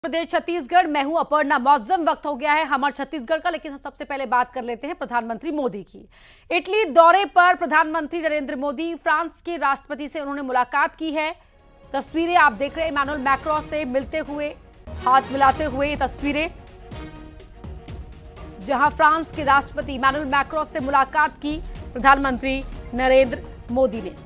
प्रदेश छत्तीसगढ़। मैं हूं अपर्णा। मौसम वक्त हो गया है हमारे छत्तीसगढ़ का, लेकिन हम सबसे पहले बात कर लेते हैं प्रधानमंत्री मोदी की। इटली दौरे पर प्रधानमंत्री नरेंद्र मोदी, फ्रांस के राष्ट्रपति से उन्होंने मुलाकात की है। तस्वीरें आप देख रहे हैं इमैनुअल मैक्रों से मिलते हुए, हाथ मिलाते हुए ये तस्वीरें, जहां फ्रांस के राष्ट्रपति इमैनुअल मैक्रों से मुलाकात की प्रधानमंत्री नरेंद्र मोदी ने।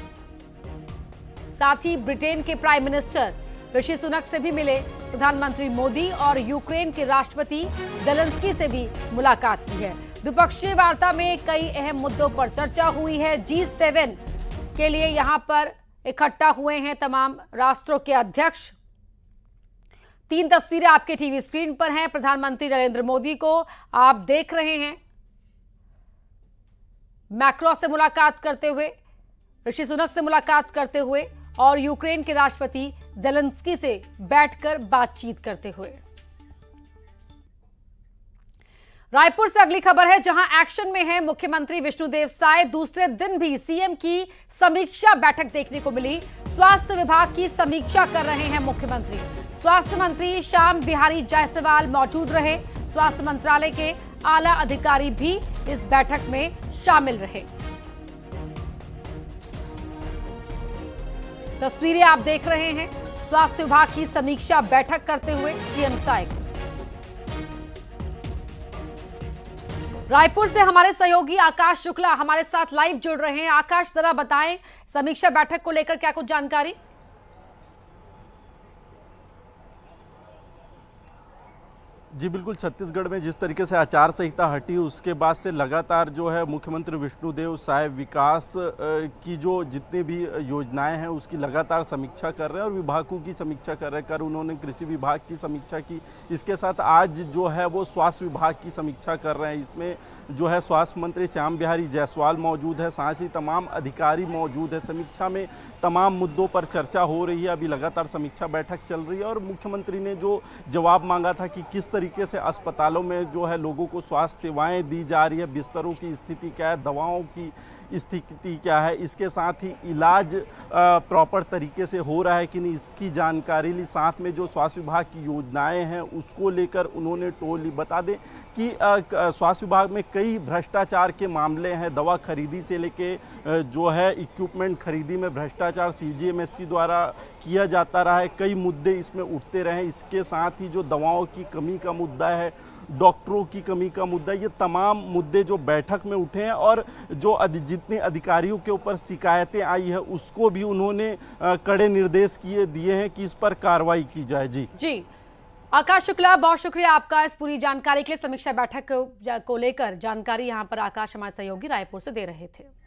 साथ ही ब्रिटेन के प्राइम मिनिस्टर ऋषि सुनक से भी मिले प्रधानमंत्री मोदी और यूक्रेन के राष्ट्रपति ज़ेलेंस्की से भी मुलाकात की है। द्विपक्षीय वार्ता में कई अहम मुद्दों पर चर्चा हुई है। G7 के लिए यहां पर इकट्ठा हुए हैं तमाम राष्ट्रों के अध्यक्ष। 3 तस्वीरें आपके टीवी स्क्रीन पर हैं। प्रधानमंत्री नरेंद्र मोदी को आप देख रहे हैं मैक्रो से मुलाकात करते हुए, ऋषि सुनक से मुलाकात करते हुए और यूक्रेन के राष्ट्रपति ज़ेलेंस्की से बैठकर बातचीत करते हुए। रायपुर से अगली खबर है, जहां एक्शन में है मुख्यमंत्री विष्णुदेव साय। दूसरे दिन भी सीएम की समीक्षा बैठक देखने को मिली। स्वास्थ्य विभाग की समीक्षा कर रहे हैं मुख्यमंत्री। स्वास्थ्य मंत्री श्याम बिहारी जायसवाल मौजूद रहे। स्वास्थ्य मंत्रालय के आला अधिकारी भी इस बैठक में शामिल रहे। तस्वीरें आप देख रहे हैं स्वास्थ्य विभाग की समीक्षा बैठक करते हुए सीएम साय। रायपुर से हमारे सहयोगी आकाश शुक्ला हमारे साथ लाइव जुड़ रहे हैं। आकाश, जरा बताएं समीक्षा बैठक को लेकर क्या कुछ जानकारी? जी बिल्कुल, छत्तीसगढ़ में जिस तरीके से आचार संहिता हटी उसके बाद से लगातार जो है मुख्यमंत्री विष्णुदेव साय विकास की जो जितनी भी योजनाएं हैं उसकी लगातार समीक्षा कर रहे हैं और विभागों की समीक्षा कर रहे हैं। कल उन्होंने कृषि विभाग की समीक्षा की, इसके साथ आज जो है वो स्वास्थ्य विभाग की समीक्षा कर रहे हैं। इसमें जो है स्वास्थ्य मंत्री श्याम बिहारी जायसवाल मौजूद है, साथ ही तमाम अधिकारी मौजूद है। समीक्षा में तमाम मुद्दों पर चर्चा हो रही है। अभी लगातार समीक्षा बैठक चल रही है और मुख्यमंत्री ने जो जवाब मांगा था कि किस तरीके से अस्पतालों में जो है लोगों को स्वास्थ्य सेवाएं दी जा रही है, बिस्तरों की स्थिति क्या है, दवाओं की स्थिति क्या है, इसके साथ ही इलाज प्रॉपर तरीके से हो रहा है कि नहीं, इसकी जानकारी ली। साथ में जो स्वास्थ्य विभाग की योजनाएं हैं उसको लेकर उन्होंने टोली। बता दें कि स्वास्थ्य विभाग में कई भ्रष्टाचार के मामले हैं। दवा खरीदी से लेके जो है इक्विपमेंट खरीदी में भ्रष्टाचार CGMSC द्वारा किया जाता रहा है। कई मुद्दे इसमें उठते रहे। इसके साथ ही जो दवाओं की कमी का मुद्दा है, डॉक्टरों की कमी का मुद्दा, ये तमाम मुद्दे जो बैठक में उठे हैं और जो जितने अधिकारियों के ऊपर शिकायतें आई है उसको भी उन्होंने कड़े निर्देश दिए हैं कि इस पर कार्रवाई की जाए। जी आकाश शुक्ला, बहुत शुक्रिया आपका इस पूरी जानकारी के लिए। समीक्षा बैठक को लेकर जानकारी यहां पर आकाश हमारे सहयोगी रायपुर से दे रहे थे।